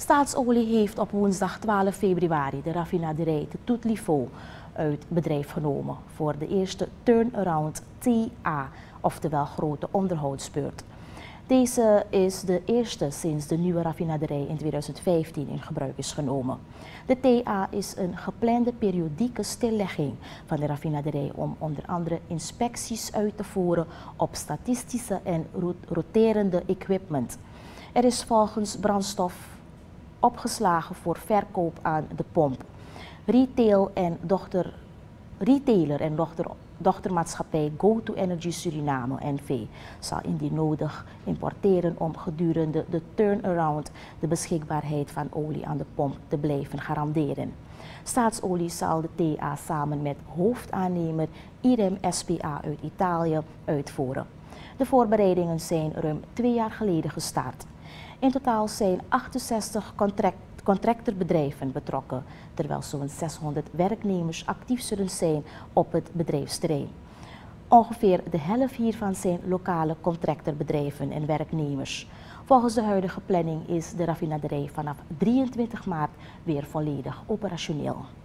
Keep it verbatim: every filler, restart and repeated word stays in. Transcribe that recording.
Staatsolie heeft op woensdag twaalf februari de raffinaderij te Toetliveau uit bedrijf genomen voor de eerste turnaround T A, oftewel grote onderhoudsbeurt. Deze is de eerste sinds de nieuwe raffinaderij in tweeduizend vijftien in gebruik is genomen. De T A is een geplande periodieke stillegging van de raffinaderij om onder andere inspecties uit te voeren op statistische en roterende equipment. Er is volgens brandstof opgeslagen voor verkoop aan de pomp. Retail en dochter, retailer en dochter, dochtermaatschappij Go to Energy Suriname N V zal indien nodig importeren om gedurende de turnaround de beschikbaarheid van olie aan de pomp te blijven garanderen. Staatsolie zal de T A samen met hoofdaannemer I R E M S P A uit Italië uitvoeren. De voorbereidingen zijn ruim twee jaar geleden gestart. In totaal zijn achtenzestig contract, contractorbedrijven betrokken, terwijl zo'n zeshonderd werknemers actief zullen zijn op het bedrijfsterrein. Ongeveer de helft hiervan zijn lokale contractorbedrijven en werknemers. Volgens de huidige planning is de raffinaderij vanaf drieëntwintig maart weer volledig operationeel.